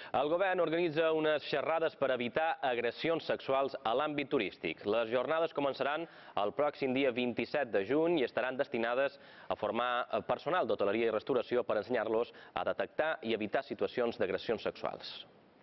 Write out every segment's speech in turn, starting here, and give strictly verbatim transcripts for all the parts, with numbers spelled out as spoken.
El govern organitza unes xerrades per evitar agressions sexuals a l'àmbit turístic. Les jornades començaran el pròxim dia vint-i-set de juny i estaran destinades a formar personal d'hoteleria i restauració per ensenyar-los a detectar i evitar situacions d'agressions sexuals.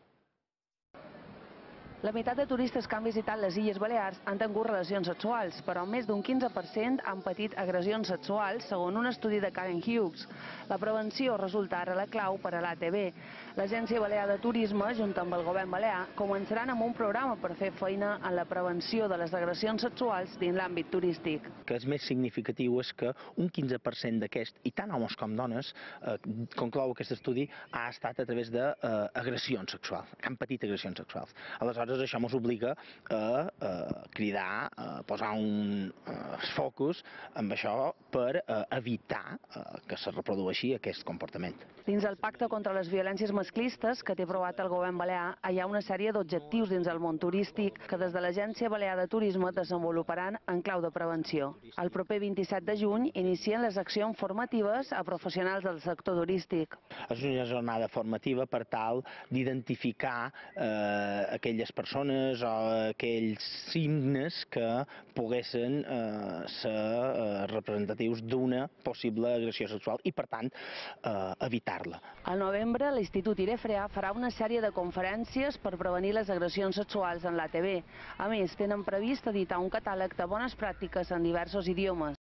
La meitat de turistes que han visitat les Illes Balears han tingut relacions sexuals, però més d'un quinze per cent han patit agressions sexuals, segons un estudi de Karen Hughes. La prevenció resulta ara la clau per a l'A T B. L'Agència Balear de Turisme, junt amb el govern balear, començaran amb un programa per fer feina en la prevenció de les agressions sexuals dins l'àmbit turístic. El que és més significatiu és que un quinze per cent d'aquest, i tant homes com dones, eh, conclou aquest estudi, ha estat a través d'agressions sexuals, han patit agressions sexuals. Aleshores, això ens obliga a, a cridar, a posar un a, focus amb això per a, evitar a, que se reprodueixi aquest comportament. Dins el Pacte contra les Violències Masclistes, que té aprovat el govern balear, hi ha una sèrie d'objectius dins el món turístic que des de l'Agència Balear de Turisme desenvoluparan en clau de prevenció. El proper vint-i-set de juny inicien les accions formatives a professionals del sector turístic. És una jornada formativa per tal d'identificar eh, aquelles persones o aquells signes que poguessin eh, ser eh, representatius d'una possible agressió sexual i, per tant, eh, evitar-la. Al novembre, l'Institut Irefreà farà una sèrie de conferències per prevenir les agressions sexuals en l'A T B. A més, tenen previst editar un catàleg de bones pràctiques en diversos idiomes.